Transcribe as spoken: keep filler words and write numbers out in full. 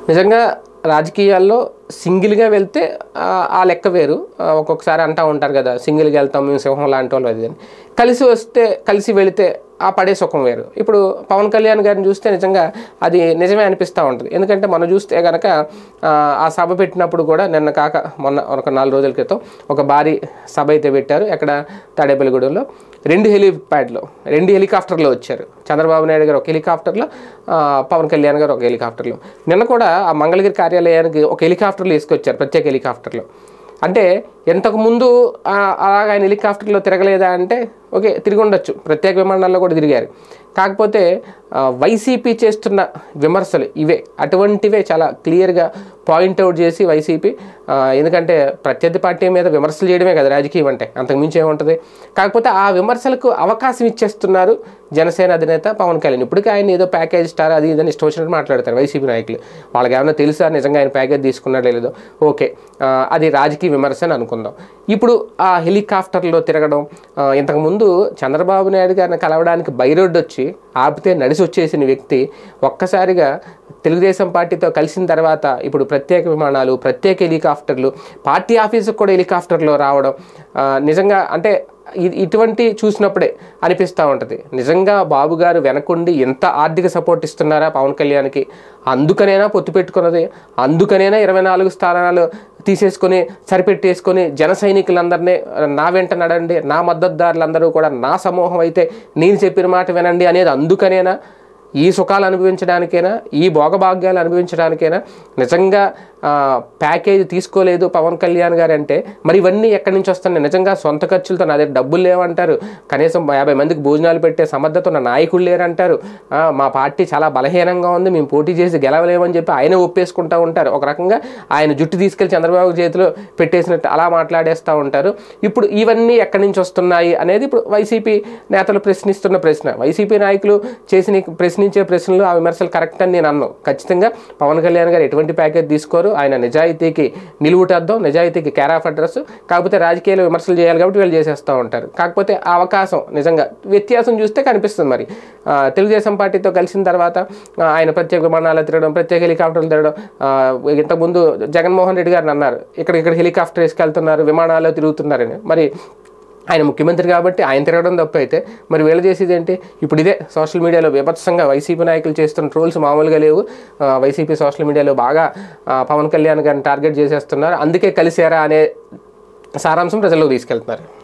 నిజంగా రాజకీయాల్లో సింగిల్గా వెళ్తే ఆ లెక్క వేరు. ఒక్కొక్కసారి అంటూ ఉంటారు కదా, సింగిల్గా వెళ్తాం మేము సింహం లాంటి వాళ్ళు అది అని. కలిసి వస్తే కలిసి వెళితే ఆ పడే సుఖం వేరు. ఇప్పుడు పవన్ కళ్యాణ్ గారిని చూస్తే నిజంగా అది నిజమే అనిపిస్తూ ఉంటుంది. ఎందుకంటే మనం చూస్తే కనుక ఆ సభ పెట్టినప్పుడు కూడా నిన్న కాక మొన్న ఒక నాలుగు రోజుల క్రితం ఒక భారీ సభ అయితే పెట్టారు. ఎక్కడ తాడేపల్లిగూడెంలో రెండు హెలిప్యాడ్లో రెండు హెలికాప్టర్లో వచ్చారు. చంద్రబాబు నాయుడు గారు ఒక హెలికాప్టర్లో, పవన్ కళ్యాణ్ గారు ఒక హెలికాప్టర్లో. నిన్న కూడా ఆ మంగళగిరి కార్యాలయానికి ఒక హెలికాప్టర్లు తీసుకొచ్చారు, ప్రత్యేక హెలికాప్టర్లో. అంటే ఇంతకుముందు అలాగ ఆయన హెలికాప్టర్లో తిరగలేదా అంటే ఓకే, తిరిగి ఉండొచ్చు, ప్రత్యేక విమానాల్లో కూడా తిరిగారు. కాకపోతే వైసీపీ చేస్తున్న విమర్శలు ఇవే, అటువంటివే చాలా క్లియర్గా పాయింట్అవుట్ చేసి వైసీపీ, ఎందుకంటే ప్రత్యర్థి పార్టీ మీద విమర్శలు చేయడమే కదా రాజకీయం అంటే, అంతకుమించి ఏముంటుంది. కాకపోతే ఆ విమర్శలకు అవకాశం ఇచ్చేస్తున్నారు జనసేన అధినేత పవన్ కళ్యాణ్. ఇప్పటికీ ఆయన ఏదో ప్యాకేజ్ స్టార్ అది ఇదని ఇష్టం వచ్చినట్టు మాట్లాడతారు వైసీపీ నాయకులు. వాళ్ళకి ఏమైనా తెలుసా నిజంగా ఆయన ప్యాకేజ్ తీసుకున్నాడో లేదో, ఓకే అది రాజకీయ విమర్శ అని అనుకుందాం. ఇప్పుడు ఆ హెలికాప్టర్లో తిరగడం, ఇంతకుముందు చంద్రబాబు నాయుడు గారిని కలవడానికి బై రోడ్డు వచ్చి ఆపితే నడిచి వచ్చేసిన వ్యక్తి ఒక్కసారిగా తెలుగుదేశం పార్టీతో కలిసిన తర్వాత ఇప్పుడు ప్రత్యేక విమానాలు, ప్రత్యేక హెలికాప్టర్లు, పార్టీ ఆఫీసుకు కూడా హెలికాప్టర్లో రావడం నిజంగా అంటే ఇటువంటి చూసినప్పుడే అనిపిస్తూ ఉంటుంది, నిజంగా బాబు గారు వెనకుండి ఎంత ఆర్థిక సపోర్ట్ ఇస్తున్నారా పవన్ కళ్యాణ్కి, అందుకనైనా పొత్తు పెట్టుకున్నది, అందుకనైనా ఇరవై నాలుగు స్థానాలు తీసేసుకొని సరిపెట్టేసుకొని జన సైనికులందరినీ నా వెంట నడండి, నా మద్దతుదారులందరూ కూడా నా సమూహం అయితే నేను చెప్పిన మాట వినండి అనేది అందుకనేనా, ఈ సుఖాలు అనుభవించడానికైనా, ఈ భోగభాగ్యాలు అనుభవించడానికైనా నిజంగా ప్యాకేజ్ తీసుకోలేదు పవన్ కళ్యాణ్ గారు అంటే మరి ఇవన్నీ ఎక్కడి నుంచి వస్తున్నాయి? నిజంగా సొంత ఖర్చులతో నా దగ్గర డబ్బులు లేవంటారు, కనీసం యాభై మందికి భోజనాలు పెట్టే సమర్థత ఉన్న నాయకులు లేరంటారు, మా పార్టీ చాలా బలహీనంగా ఉంది, మేము పోటీ చేసి గెలవలేమని చెప్పి ఆయన ఒప్పేసుకుంటూ ఉంటారు. ఒక రకంగా ఆయన జుట్టు తీసుకెళ్లి చంద్రబాబు చేతిలో పెట్టేసినట్టు అలా మాట్లాడేస్తూ ఉంటారు. ఇప్పుడు ఇవన్నీ ఎక్కడి నుంచి వస్తున్నాయి అనేది ఇప్పుడు వైసీపీ నేతలు ప్రశ్నిస్తున్న ప్రశ్న. వైసీపీ నాయకులు చేసిన ప్రశ్నించే ప్రశ్నలు, ఆ విమర్శలు కరెక్ట్ అని నేను అన్నాను. ఖచ్చితంగా పవన్ కళ్యాణ్ గారు ఎటువంటి ప్యాకేజ్ తీసుకోరు, ఆయన నిజాయితీకి నిలువుటద్దాం, నిజాయితీకి కేర్ ఆఫ్ అడ్రస్. కాకపోతే రాజకీయాలు విమర్శలు చేయాలి కాబట్టి వీళ్ళు చేసేస్తూ ఉంటారు. కాకపోతే ఆ అవకాశం నిజంగా వ్యత్యాసం చూస్తే కనిపిస్తుంది. మరి తెలుగుదేశం పార్టీతో కలిసిన తర్వాత ఆయన ప్రత్యేక విమానాలు తిరగడం, ప్రత్యేక హెలికాప్టర్లు తిరగడం, ఇంతకుముందు జగన్మోహన్ రెడ్డి గారిని అన్నారు ఇక్కడ ఇక్కడ హెలికాప్టర్ వేసుకెళ్తున్నారు, విమానాల్లో తిరుగుతున్నారని. మరి ఆయన ముఖ్యమంత్రి కాబట్టి ఆయన తిరగడం తప్ప అయితే మరి వీళ్ళు చేసేది ఏంటి? ఇప్పుడు ఇదే సోషల్ మీడియాలో బీభత్సంగా వైసీపీ నాయకులు చేస్తున్న ట్రోల్స్ మామూలుగా లేవు. వైసీపీ సోషల్ మీడియాలో బాగా పవన్ కళ్యాణ్ గారిని టార్గెట్ చేసేస్తున్నారు, అందుకే కలిసారా అనే సారాంశం ప్రజల్లోకి తీసుకెళ్తున్నారు.